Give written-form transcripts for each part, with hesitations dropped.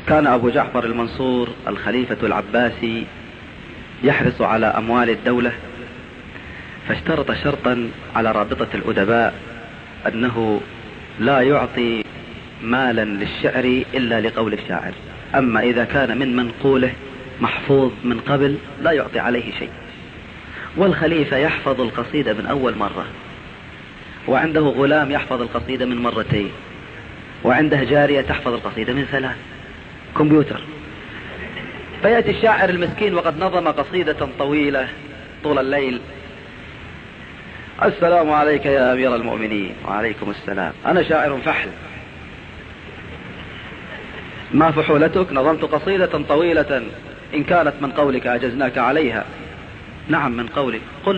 كان أبو جعفر المنصور الخليفة العباسي يحرص على أموال الدولة، فاشترط شرطا على رابطة الأدباء أنه لا يعطي مالا للشعر إلا لقول الشاعر، أما إذا كان من منقوله محفوظ من قبل لا يعطي عليه شيء. والخليفة يحفظ القصيدة من أول مرة، وعنده غلام يحفظ القصيدة من مرتين، وعنده جارية تحفظ القصيدة من 3. كمبيوتر. فيأتي الشاعر المسكين وقد نظم قصيدة طويلة طول الليل: السلام عليك يا أمير المؤمنين. وعليكم السلام. أنا شاعر فحل. ما فحولتك؟ نظمت قصيدة طويلة، إن كانت من قولك أجزناك عليها. نعم من قولي، قل.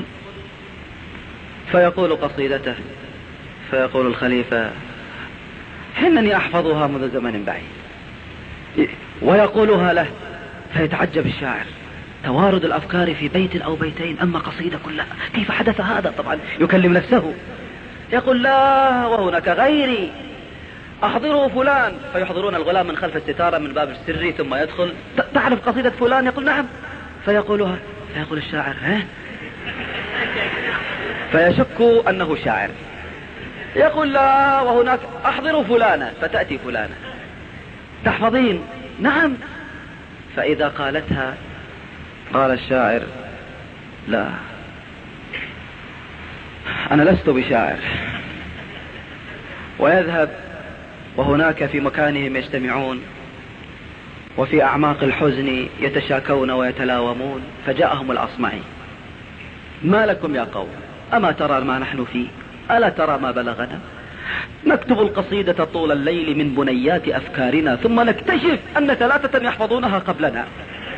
فيقول قصيدته، فيقول الخليفة: إنني أحفظها منذ زمن بعيد. ويقولها له، فيتعجب الشاعر: توارد الأفكار في بيت أو بيتين، أما قصيدة كلها، كيف حدث هذا؟ طبعا يكلم نفسه. يقول: لا، وهناك غيري، أحضروا فلان. فيحضرون الغلام من خلف الستارة من باب السري، ثم يدخل: تعرف قصيدة فلان؟ يقول: نعم. فيقولها، فيقول الشاعر: ها؟ فيشك أنه شاعر. يقول: لا، وهناك، أحضروا فلانة. فتأتي فلانة: تحفظين؟ نعم. فإذا قالتها قال الشاعر: لا، أنا لست بشاعر. ويذهب، وهناك في مكانهم يجتمعون، وفي أعماق الحزن يتشاكون ويتلاومون. فجاءهم الأصمعي: ما لكم يا قوم؟ أما ترى ما نحن فيه؟ ألا ترى ما بلغنا؟ نكتب القصيدة طول الليل من بنيات أفكارنا، ثم نكتشف أن 3 يحفظونها قبلنا.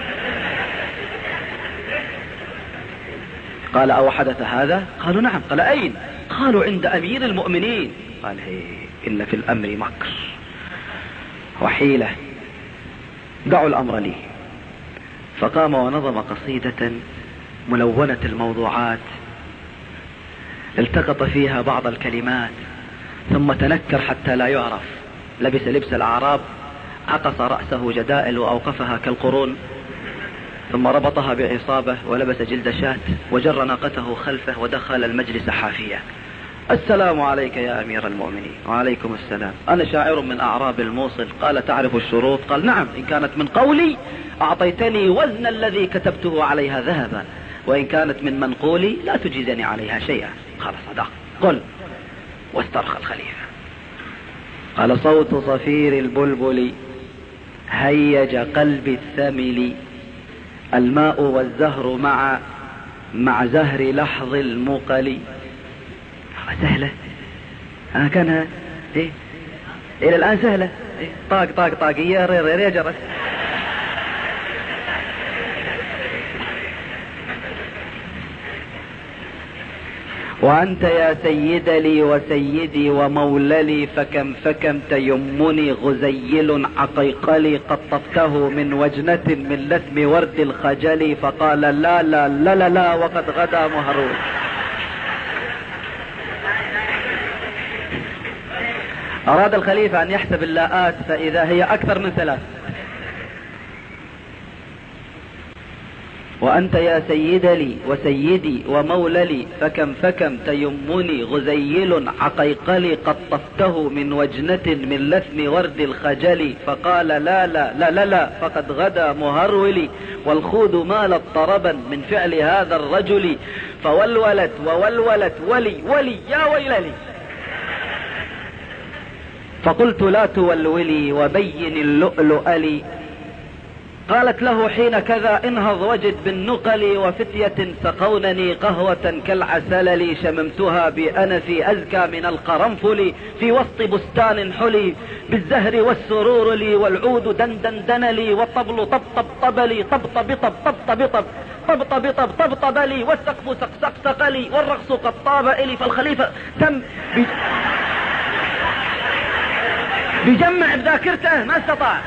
قال: أو حدث هذا؟ قالوا: نعم. قال: أين؟ قالوا: عند أمير المؤمنين. قال: إن في الأمر مكر وحيلة، دعوا الأمر لي. فقام ونظم قصيدة ملونة الموضوعات، التقط فيها بعض الكلمات، ثم تنكر حتى لا يعرف. لبس لبس الأعراب، عقص رأسه جدائل وأوقفها كالقرون، ثم ربطها بعصابة، ولبس جلد شاة، وجر ناقته خلفه، ودخل المجلس حافيا: السلام عليك يا أمير المؤمنين. وعليكم السلام. أنا شاعر من أعراب الموصل. قال: تعرف الشروط؟ قال: نعم، إن كانت من قولي أعطيتني وزن الذي كتبته عليها ذهبا، وإن كانت من منقولي لا تجيزني عليها شيئا. قال: صدق، قل. واسترخى الخليفة. قال: صوت صفير البلبل هيج قلبي الثمل، الماء والزهر مع زهر لحظ المقل. سهلة. كانها إلى الآن سهلة. طاق طاق طاق، يا رير يا جرس. وأنت يا سيد لي وسيدي وموللي، فكم فكم تيمني غزيل عقيقلي، قطفته من وجنة من لثم ورد الخجل. فقال: لا لا لا لا لا، وقد غدا مهرول. أراد الخليفة أن يحسب اللاءات، فإذا هي أكثر من 3. وأنت يا سيد لي وسيدي وموللي، فكم فكم تيمني غزيل عقيقلي، قطفته من وجنة من لثم ورد الخجل. فقال: لا لا لا لا لا، فقد غدا مهرولي، والخوذ مالت طربا من فعل هذا الرجل. فولولت وولولت ولي ولي يا ويللي. فقلت: لا تولولي وبين اللؤلؤ لي. قالت له حين كذا: انهض وجد بالنقل، وفتية سقونني قهوة كالعسلل، شممتها بأنفي أزكى من القرنفل، في وسط بستان حلي بالزهر والسرور لي، والعود دندن دنلي، والطبل طبطب طبلي، طبطب طب طبطب طب طبطب طب طبطب لي، والسقف سقسق لي، والرقص قد طاب إلي. فالخليفة تم بجمع بذاكرته، ما استطاع.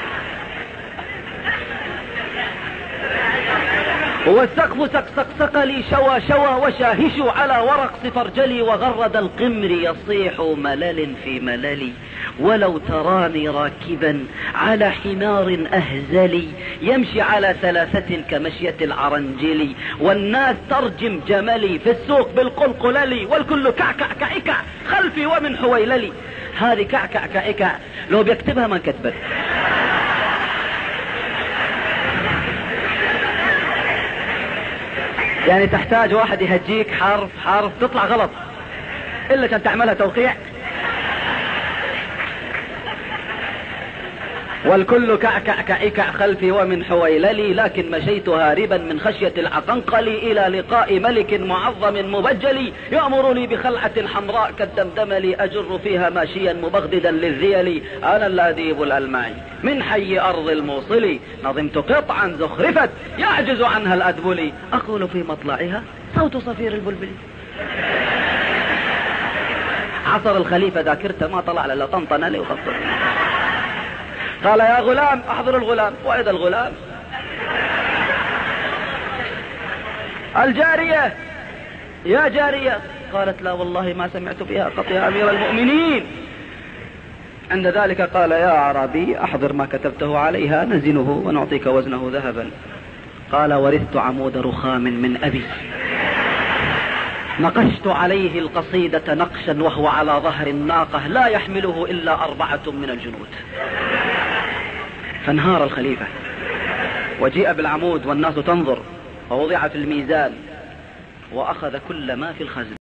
والسقف سقسق لي، شوى شوى وشاهش على ورق فرجلي، وغرد القمر يصيح ملل في مللي، ولو تراني راكبا على حمار أهزلي يمشي على 3 كمشية العرنجلي، والناس ترجم جملي في السوق بالقلقللي، والكل كعكع كعكع خلفي ومن حويللي. هذه كعكع كعكع لو بيكتبها ما كتبت. يعني تحتاج واحد يهجيك حرف حرف تطلع غلط إلا كان تعملها توقيع. والكل كعكع كعكع خلفي ومن حويللي، لكن مشيت هاربا من خشية العقنقل إلى لقاء ملك معظم مبجل يأمرني بخلعة حمراء كالدمدمل أجر فيها ماشيا مبغضدا للذيل. أنا الأديب الألمعي من حي أرض الموصل، نظمت قطعا زخرفت يعجز عنها الأدبل، أقول في مطلعها صوت صفير البلبل. عصر الخليفة ذاكرته ما طلع لا طنطن لي وطنطن. قال يا غلام احضر الغلام. وإذا الغلام الجارية يا جارية. قالت لا والله ما سمعت بها قط يا أمير المؤمنين. عند ذلك قال يا أعرابي أحضر ما كتبته عليها نزنه ونعطيك وزنه ذهبا. قال ورثت عمود رخام من أبي، نقشت عليه القصيدة نقشا وهو على ظهر الناقة لا يحمله إلا 4 من الجنود. فانهار الخليفة وجيء بالعمود والناس تنظر، ووضع في الميزان وأخذ كل ما في الخزن.